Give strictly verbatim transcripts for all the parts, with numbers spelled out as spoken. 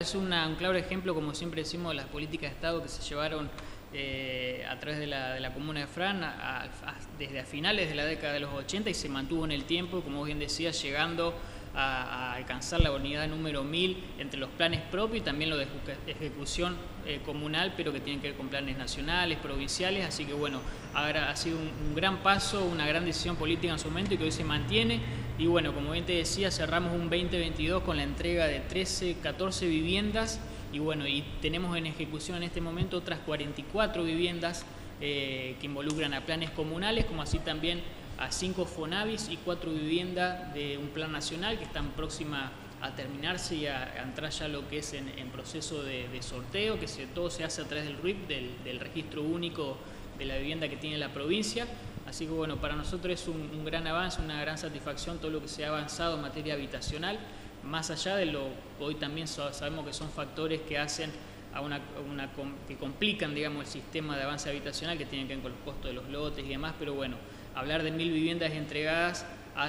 es una, un claro ejemplo, como siempre decimos, de las políticas de Estado que se llevaron eh, a través de la, de la comuna de Fran a, a, desde a finales de la década de los ochenta y se mantuvo en el tiempo, como bien decía, llegando a, a alcanzar la unidad número mil entre los planes propios y también lo de ejecución eh, comunal, pero que tienen que ver con planes nacionales, provinciales, así que bueno, ha, ha sido un, un gran paso, una gran decisión política en su momento y que hoy se mantiene. Y bueno, como bien te decía, cerramos un veinte veintidós con la entrega de trece, catorce viviendas y bueno, y tenemos en ejecución en este momento otras cuarenta y cuatro viviendas eh, que involucran a planes comunales, como así también a cinco Fonavis y cuatro viviendas de un plan nacional que están próximas a terminarse y a, a entrar ya lo que es en, en proceso de, de sorteo, que se, todo se hace a través del R I P, del, del registro único de la vivienda que tiene la provincia. Así que bueno, para nosotros es un, un gran avance, una gran satisfacción todo lo que se ha avanzado en materia habitacional, más allá de lo que hoy también sabemos que son factores que hacen a una, una, que complican, digamos, el sistema de avance habitacional, que tienen que ver con los costos de los lotes y demás, pero bueno, hablar de mil viviendas entregadas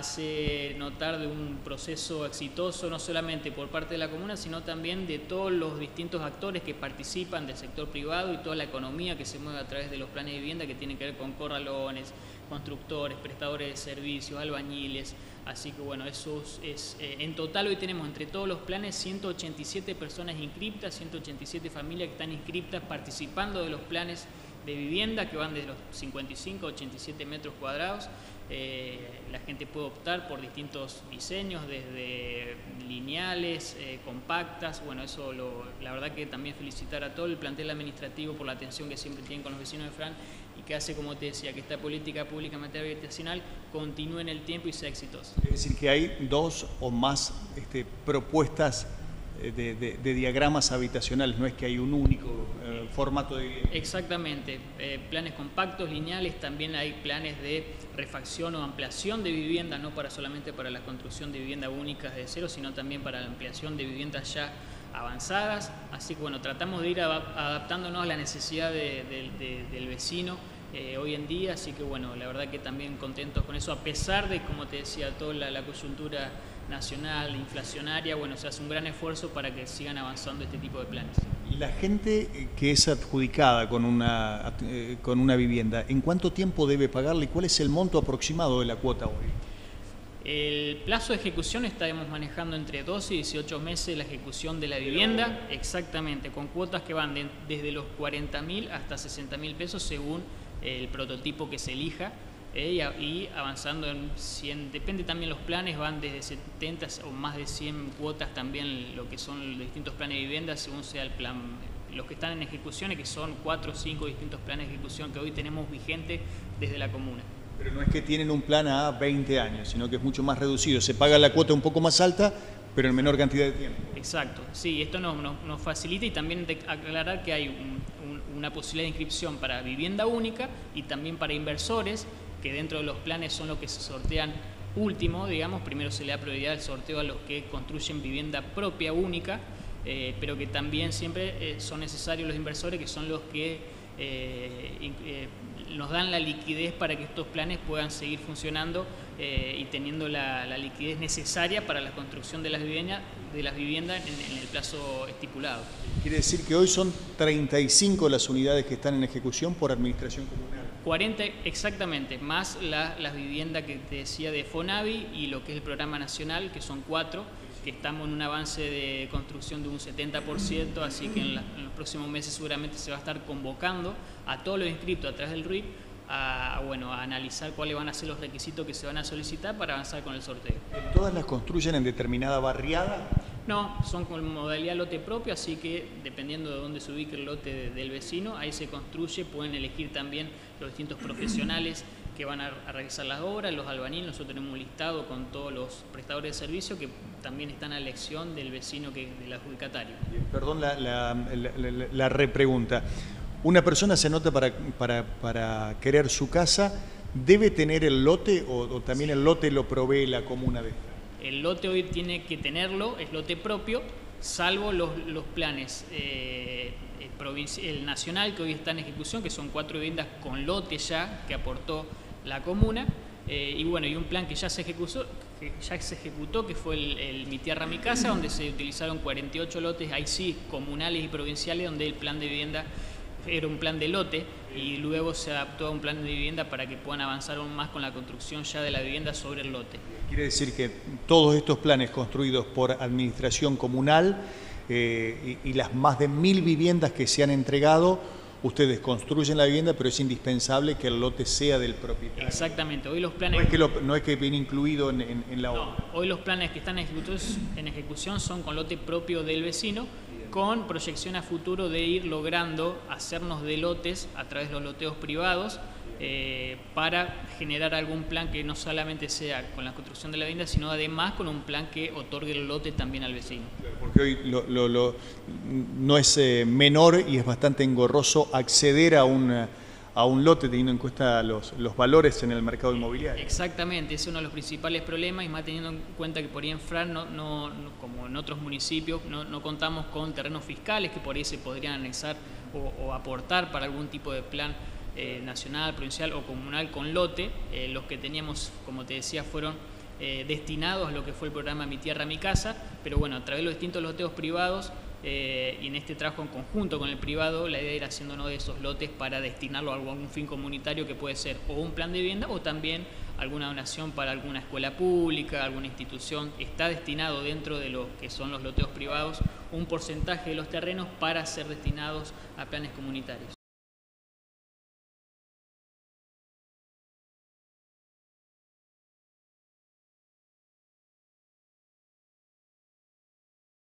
hace notar de un proceso exitoso, no solamente por parte de la comuna, sino también de todos los distintos actores que participan del sector privado y toda la economía que se mueve a través de los planes de vivienda que tienen que ver con corralones, constructores, prestadores de servicios, albañiles. Así que bueno, eso es, eh, en total hoy tenemos entre todos los planes ciento ochenta y siete personas inscriptas, ciento ochenta y siete familias que están inscriptas participando de los planes de vivienda que van desde los cincuenta y cinco a ochenta y siete metros cuadrados. Eh, la gente puede optar por distintos diseños, desde lineales, eh, compactas. Bueno, eso lo, la verdad que también felicitar a todo el plantel administrativo por la atención que siempre tienen con los vecinos de Fran y que hace, como te decía, que esta política pública en materia habitacional continúe en el tiempo y sea exitosa. Es decir, que hay dos o más este, propuestas De, de, de diagramas habitacionales, no es que hay un único eh, formato de vivienda. Exactamente, eh, planes compactos, lineales, también hay planes de refacción o ampliación de vivienda, no para solamente para la construcción de viviendas únicas de cero, sino también para la ampliación de viviendas ya avanzadas. Así que bueno, tratamos de ir adaptándonos a la necesidad de, de, de, del vecino eh, hoy en día, así que bueno, la verdad que también contentos con eso, a pesar de, como te decía, toda la, la coyuntura nacional, inflacionaria, bueno, se hace un gran esfuerzo para que sigan avanzando este tipo de planes. La gente que es adjudicada con una, eh, con una vivienda, ¿en cuánto tiempo debe pagarle y cuál es el monto aproximado de la cuota hoy? El plazo de ejecución estaremos manejando entre doce y dieciocho meses la ejecución de la vivienda, exactamente, con cuotas que van de, desde los cuarenta mil hasta sesenta mil pesos según el prototipo que se elija. Eh, y, y avanzando en cien, depende también los planes, van desde setenta o más de cien cuotas también lo que son los distintos planes de vivienda según sea el plan, los que están en ejecuciones, que son cuatro o cinco distintos planes de ejecución que hoy tenemos vigentes desde la comuna. Pero no es que tienen un plan a veinte años, sino que es mucho más reducido, se paga la cuota un poco más alta, pero en menor cantidad de tiempo. Exacto, sí, esto nos, nos, nos facilita y también de aclarar que hay un, un, una posibilidad de inscripción para vivienda única y también para inversores, que dentro de los planes son los que se sortean último, digamos, primero se le da prioridad al sorteo a los que construyen vivienda propia única, eh, pero que también siempre eh, son necesarios los inversores, que son los que eh, eh, nos dan la liquidez para que estos planes puedan seguir funcionando eh, y teniendo la, la liquidez necesaria para la construcción de las viviendas, de las viviendas en, en el plazo estipulado. Quiere decir que hoy son treinta y cinco las unidades que están en ejecución por administración comunal. cuarenta exactamente, más la, las viviendas que te decía de Fonavi y lo que es el programa nacional, que son cuatro, que estamos en un avance de construcción de un setenta por ciento, así que en, la, en los próximos meses seguramente se va a estar convocando a todos los inscritos a través del R I P a, bueno, a analizar cuáles van a ser los requisitos que se van a solicitar para avanzar con el sorteo. ¿Todas las construyen en determinada barriada? No, son con modalidad lote propio, así que dependiendo de dónde se ubique el lote de, del vecino, ahí se construye, pueden elegir también los distintos profesionales que van a, a realizar las obras, los albañiles. Nosotros tenemos un listado con todos los prestadores de servicio que también están a elección del vecino, que del adjudicatario. Perdón la, la, la, la, la repregunta. Una persona se anota para, para, para querer su casa, ¿debe tener el lote o, o también el lote lo provee la comuna de? El lote hoy tiene que tenerlo, es lote propio, salvo los, los planes, eh, el, el nacional que hoy está en ejecución, que son cuatro viviendas con lote ya que aportó la comuna, eh, y bueno, y un plan que ya se ejecutó, ya se ejecutó, que fue el, el Mi Tierra, Mi Casa, donde se utilizaron cuarenta y ocho lotes, ahí sí, comunales y provinciales, donde el plan de vivienda era un plan de lote y luego se adaptó a un plan de vivienda para que puedan avanzar aún más con la construcción ya de la vivienda sobre el lote. Quiere decir que todos estos planes construidos por administración comunal eh, y, y las más de mil viviendas que se han entregado, ustedes construyen la vivienda, pero es indispensable que el lote sea del propietario. Exactamente. Hoy los planes... No es que, lo, no es que viene incluido en, en, en la obra. No, hoy los planes que están en ejecución son con lote propio del vecino, con proyección a futuro de ir logrando hacernos de lotes a través de los loteos privados eh, para generar algún plan que no solamente sea con la construcción de la vivienda, sino además con un plan que otorgue el lote también al vecino. Porque hoy lo, lo, lo, no es eh, menor y es bastante engorroso acceder a una... a un lote teniendo en cuenta los, los valores en el mercado inmobiliario. Exactamente, ese es uno de los principales problemas y más teniendo en cuenta que por ahí en Fran, no, no, no, como en otros municipios, no, no contamos con terrenos fiscales que por ahí se podrían anexar o, o aportar para algún tipo de plan eh, nacional, provincial o comunal con lote. Eh, los que teníamos, como te decía, fueron eh, destinados a lo que fue el programa Mi Tierra, Mi Casa, pero bueno, a través de los distintos loteos privados, Eh, y en este trabajo en conjunto con el privado, la idea era haciéndonos de esos lotes para destinarlo a algún fin comunitario que puede ser o un plan de vivienda o también alguna donación para alguna escuela pública, alguna institución. Está destinado dentro de lo que son los loteos privados un porcentaje de los terrenos para ser destinados a planes comunitarios.